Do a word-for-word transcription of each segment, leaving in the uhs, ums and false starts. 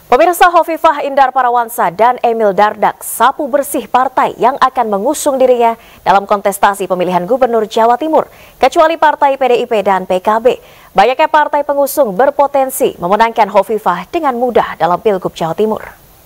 Pemirsa, Hovifah Indar Parawansa dan Emil Dardak sapu bersih partai yang akan mengusung dirinya dalam kontestasi pemilihan gubernur Jawa Timur, kecuali partai P D I P dan P K B. Banyaknya partai pengusung berpotensi memenangkan Hovifah dengan mudah dalam Pilgub Jawa Timur.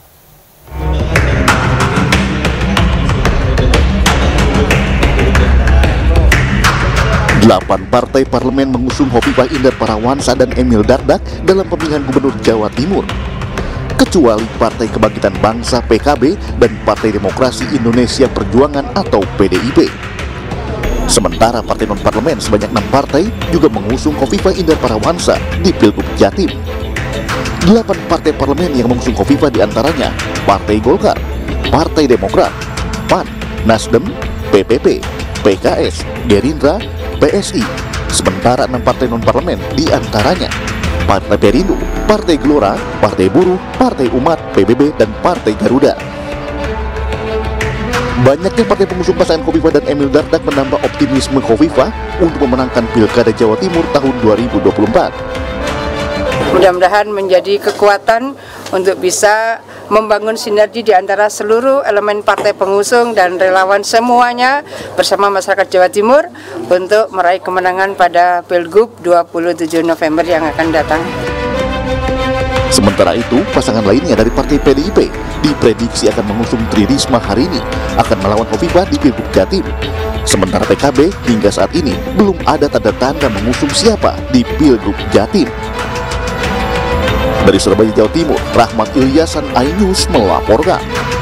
Delapan partai parlemen mengusung Hovifah Indar Parawansa dan Emil Dardak dalam pemilihan gubernur Jawa Timur, kecuali Partai Kebangkitan Bangsa P K B dan Partai Demokrasi Indonesia Perjuangan atau P D I P. Sementara partai non-parlemen sebanyak enam partai juga mengusung Hovifah Indar Parawansa di Pilgub Jatim. Delapan partai parlemen yang mengusung Hovifah diantaranya Partai Golkar, Partai Demokrat, P A N, Nasdem, P P P, P K S, Gerindra, P S I. Sementara enam partai non-parlemen diantaranya Partai Perindo, Partai Gelora, Partai Buruh, Partai Umat, P B B, dan Partai Garuda. Banyaknya partai pengusung pasangan Hovifah dan Emil Dardak menambah optimisme Hovifah untuk memenangkan Pilkada Jawa Timur tahun dua ribu dua puluh empat. Mudah-mudahan menjadi kekuatan untuk bisa membangun sinergi di antara seluruh elemen partai pengusung dan relawan semuanya bersama masyarakat Jawa Timur untuk meraih kemenangan pada Pilgub dua puluh tujuh November yang akan datang. Sementara itu, pasangan lainnya dari Partai P D I P diprediksi akan mengusung Tri Risma hari ini akan melawan Hovifah di Pilgub Jatim. Sementara P K B hingga saat ini belum ada tanda-tanda mengusung siapa di Pilgub Jatim. Dari Surabaya, Jawa Timur, Rahmat Ilyasan, iNews melaporkan.